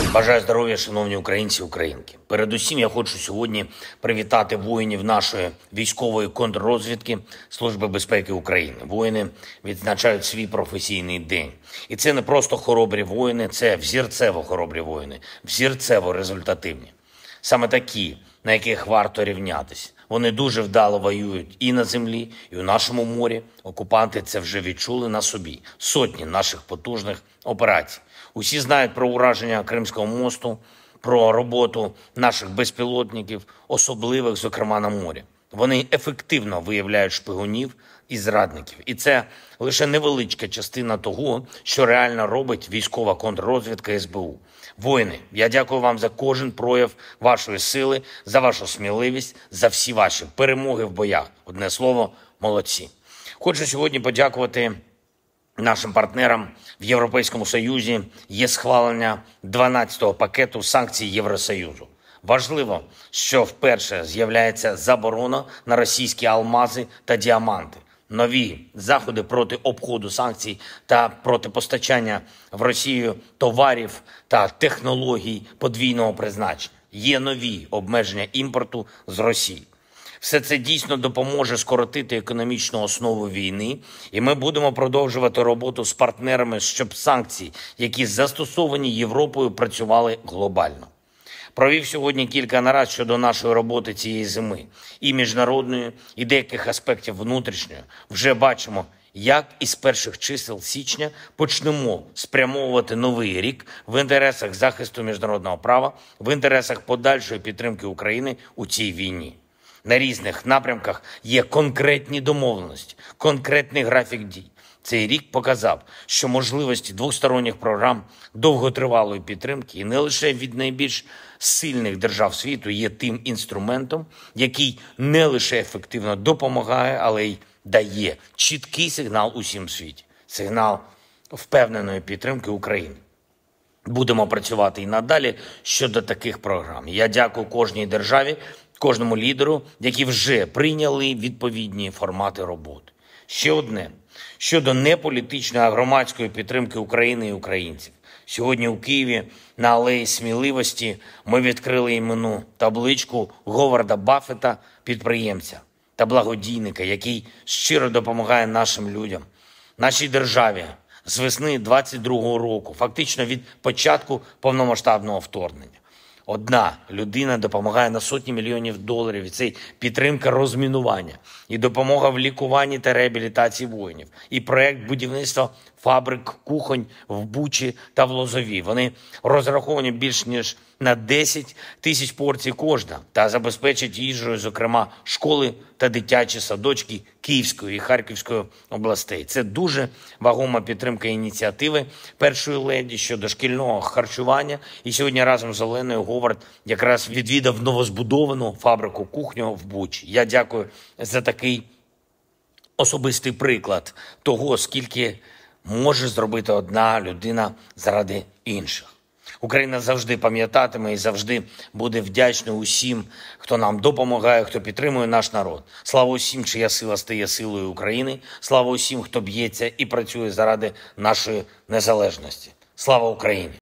Бажаю здоров'я, шановні українці і українки. Передусім, я хочу сьогодні привітати воїнів нашої військової контррозвідки Служби безпеки України. Воїни відзначають свій професійний день. І це не просто хоробрі воїни, це взірцево хоробрі воїни, взірцево результативні. Саме такі, на яких варто рівнятись. Вони дуже вдало воюють і на землі, і у нашому морі. Окупанти це вже відчули на собі. Сотні наших потужних операцій. Усі знають про ураження Кримського мосту, про роботу наших безпілотників, особливих, зокрема, на морі. Вони ефективно виявляють шпигунів і зрадників. І це лише невеличка частина того, що реально робить військова контррозвідка СБУ. Воїни, я дякую вам за кожен прояв вашої сили, за вашу сміливість, за всі ваші перемоги в боях. Одне слово – молодці. Хочу сьогодні подякувати нашим партнерам в Європейському Союзі. Є схвалення 12-го пакету санкцій Євросоюзу. Важливо, що вперше з'являється заборона на російські алмази та діаманти. Нові заходи проти обходу санкцій та проти постачання в Росію товарів та технологій подвійного призначення. Є нові обмеження імпорту з Росії. Все це дійсно допоможе скоротити економічну основу війни, і ми будемо продовжувати роботу з партнерами, щоб санкції, які застосовані Європою, працювали глобально. Провів сьогодні кілька нарад щодо нашої роботи цієї зими. І міжнародної, і деяких аспектів внутрішньої. Вже бачимо, як із перших чисел січня почнемо спрямовувати новий рік в інтересах захисту міжнародного права, в інтересах подальшої підтримки України у цій війні. На різних напрямках є конкретні домовленості, конкретний графік дій. Цей рік показав, що можливості двосторонніх програм довготривалої підтримки і не лише від найбільш сильних держав світу є тим інструментом, який не лише ефективно допомагає, але й дає чіткий сигнал усім світі. Сигнал впевненої підтримки України. Будемо працювати і надалі щодо таких програм. Я дякую кожній державі, кожному лідеру, які вже прийняли відповідні формати роботи. Ще одне. Щодо неполітичної, а громадської підтримки України і українців. Сьогодні у Києві на Алеї Сміливості ми відкрили іменну табличку Говарда Баффета, підприємця та благодійника, який щиро допомагає нашим людям, нашій державі з весни 22-го року, фактично від початку повномасштабного вторгнення. Одна людина допомагає на сотні мільйонів доларів, і це підтримка розмінування, і допомога в лікуванні та реабілітації воїнів, і проєкт будівництва фабрик кухонь в Бучі та в Лозові. Вони розраховані більш ніж на 10 тисяч порцій кожна та забезпечать їжею, зокрема, школи та дитячі садочки Київської і Харківської областей. Це дуже вагома підтримка ініціативи першої леді щодо шкільного харчування. І сьогодні разом з Оленою Говард якраз відвідав новозбудовану фабрику кухню в Бучі. Я дякую за такий особистий приклад того, скільки може зробити одна людина заради інших. Україна завжди пам'ятатиме і завжди буде вдячна усім, хто нам допомагає, хто підтримує наш народ. Слава усім, чия сила стає силою України. Слава усім, хто б'ється і працює заради нашої незалежності. Слава Україні!